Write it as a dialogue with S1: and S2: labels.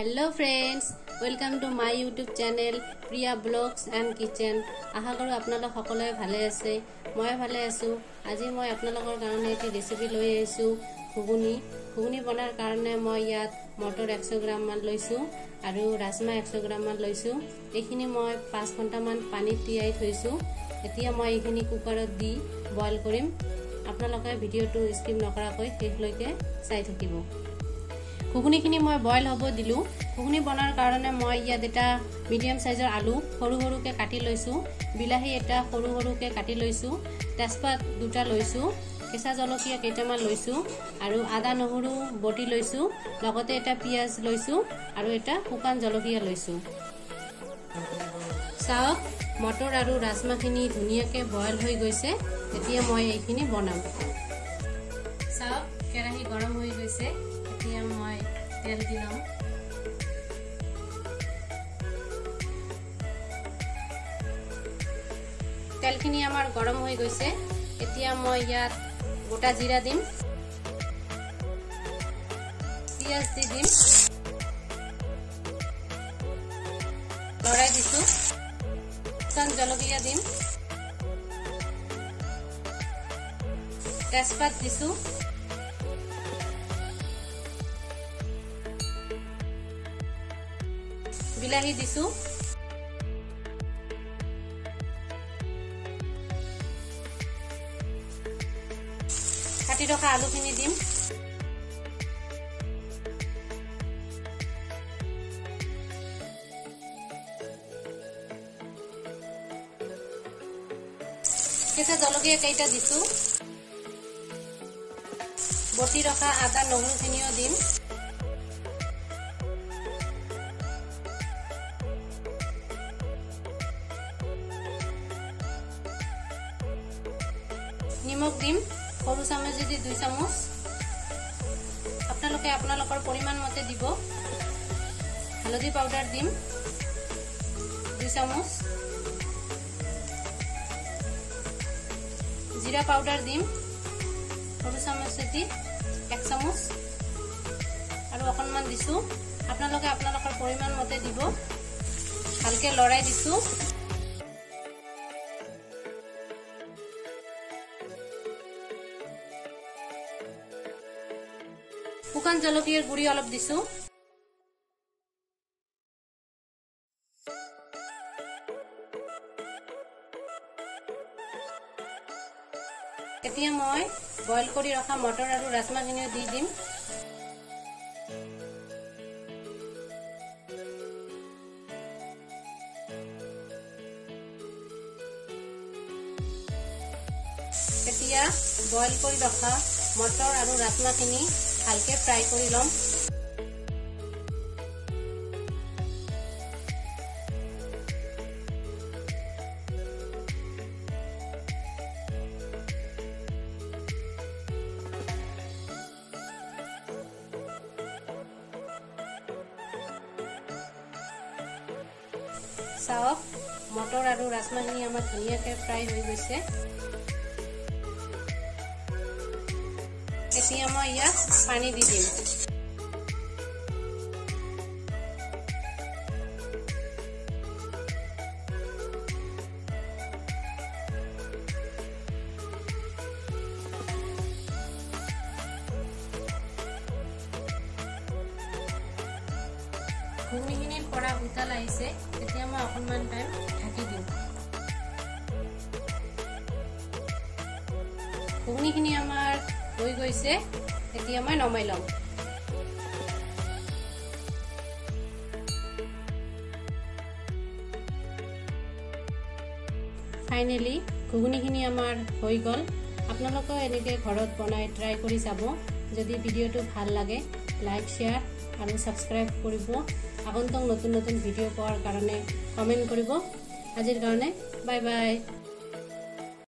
S1: Hello friends, welcome to my YouTube channel Priya Vlogs and Kitchen. আশা কৰো আপোনালোক সকলোৱে ভালে আছে। মই ভালে আছো। আজি মই আপোনালোকৰ কাৰণে এটি ৰেচিপি লৈ আহিছো ঘুগুনি বনাৰ কাৰণে মই ইয়াত মটৰ 100 গ্ৰাম মান লৈছো আৰু ৰাজমা 100 গ্ৰাম মান লৈছো। এইখিনি মই 5 ঘণ্টা মান পানীত তিয়াই থৈছো। এতিয়া মই এইখিনি কুকাৰত দি বইল কৰিম। আপোনালোকে ভিডিওটো স্কিপ নকৰাকৈ শেষলৈকে চাই থাকিব। ঘুগুনিখিনি মই বইল হ'ব দিলো। ঘুগুনি বনাৰ কাৰণে মই ইয়াত এটা মিডিয়াম সাইজৰ আলু সৰু সৰুকে কাটি লৈছো, বিলাহী এটা সৰু সৰুকে কাটি লৈছো, তেজপাত দুটা লৈছো, কেঁচা জলকীয়া কেইটামান লৈছো আৰু আদা নহৰু বটি লৈছো, লগতে এটা পিয়াজ লৈছো আৰু এটা শুকান জলকীয়া লৈছো। চাওক মটৰ আৰু ৰাজমাখিনি ধুনীয়াকে বইল হৈ গৈছে। এতিয়া মই এইখিনি বনাম। চাওক কেৰাহী গৰম হৈ গৈছে। এতিয়া মই তেল দিলাম। তেলখিনি আমাৰ গৰম হৈ গৈছে। এতিয়া মই ইয়াত গোটা জিৰা দিম, পিয়াজ দি দিম, লৰাই দিছো, শুকান জলকীয়া দিম, তেজপাত দিছো, বিলাহী দিছো, কাটি ৰখা আলুখিনি দিম, কেঁচা জলকীয়া কেইটা দিছো, বটি ৰখা আদা নহৰুখিনিও দিম, নিমখ দিম সৰু চামুচেদি 2 চামুচ। আপোনালোকে আপোনালোকৰ পৰিমাণ মতে দিব। হালধি পাউডাৰ দিম 2 চামুচ, জিৰা পাউডাৰ দিম সৰু চামুচেদি 1 চামুচ আৰু অকণমান দিছো। আপোনালোকে আপোনালোকৰ পৰিমাণ মতে দিব। ভালকে লৰাই দিছো। শুকান জলকীয়াৰ গুড়ি অলপ দিছো। এতিয়া মই বইল কৰি ৰখা মটৰ আৰু ৰাজমাখিনি দি দিম। এতিয়া বইল কৰি ৰখা মটৰ আৰু ৰাজমাখিনি ভালকে ফ্ৰাই কৰি লম। চাওক মটৰ আৰু ৰাজমাখিনি আমাৰ ধুনীয়াকে ফ্ৰাই হৈ গৈছে। এতিয়া মই ইয়াত পানী দি দিম। ঘুগুনিখিনিৰ পৰা উতাল আহিছে। এতিয়া মই অকণমান টাইম ঢাকি দিম। ঘুগুনিখিনি আমাৰ হৈ গৈছে। এতিয়া মই নমাই লম। ফাইনেলি ঘুগুনিখিনি আমাৰ হৈ গ'ল। আপোনালোকেও এনেকৈ ঘৰত বনাই ট্ৰাই কৰি চাব। যদি ভিডিঅ'টো ভাল লাগে লাইক শ্বেয়াৰ আৰু ছাবস্ক্ৰাইব কৰিব। আগন্তুক নতুন নতুন ভিডিঅ' পোৱাৰ কাৰণে কমেণ্ট কৰিব। আজিৰ কাৰণে বাই বাই।